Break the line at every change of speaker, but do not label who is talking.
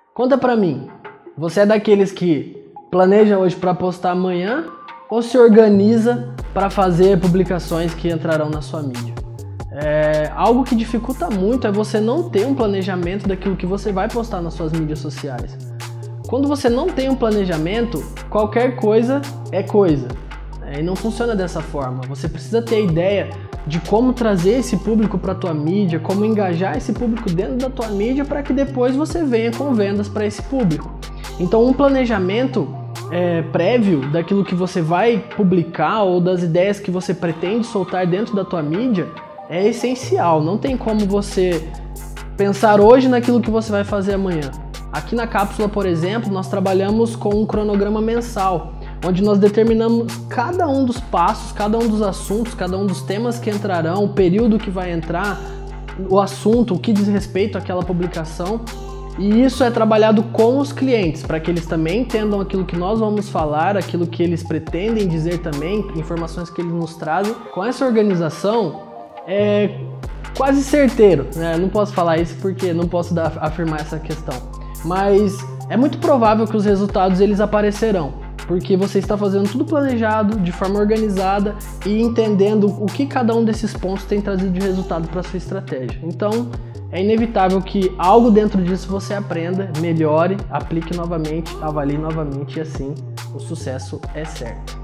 Conta pra mim, você é daqueles que planeja hoje para postar amanhã ou se organiza para fazer publicações que entrarão na sua mídia? Algo que dificulta muito é você não ter um planejamento daquilo que você vai postar nas suas mídias sociais. Quando você não tem um planejamento, qualquer coisa é coisa. E não funciona dessa forma. Você precisa ter a ideia de como trazer esse público para a tua mídia, como engajar esse público dentro da tua mídia para que depois você venha com vendas para esse público. Então um planejamento prévio daquilo que você vai publicar ou das ideias que você pretende soltar dentro da tua mídia é essencial. Não tem como você pensar hoje naquilo que você vai fazer amanhã. Aqui na Cápsula, por exemplo, nós trabalhamos com um cronograma mensal, onde nós determinamos cada um dos passos, cada um dos assuntos, cada um dos temas que entrarão, o período que vai entrar, o assunto, o que diz respeito àquela publicação. E isso é trabalhado com os clientes, para que eles também entendam aquilo que nós vamos falar, aquilo que eles pretendem dizer também, informações que eles nos trazem. Com essa organização, é quase certeiro, né? Não posso falar isso porque não posso afirmar essa questão, mas é muito provável que os resultados eles aparecerão, porque você está fazendo tudo planejado, de forma organizada e entendendo o que cada um desses pontos tem trazido de resultado para a sua estratégia. Então, é inevitável que algo dentro disso você aprenda, melhore, aplique novamente, avalie novamente e assim o sucesso é certo.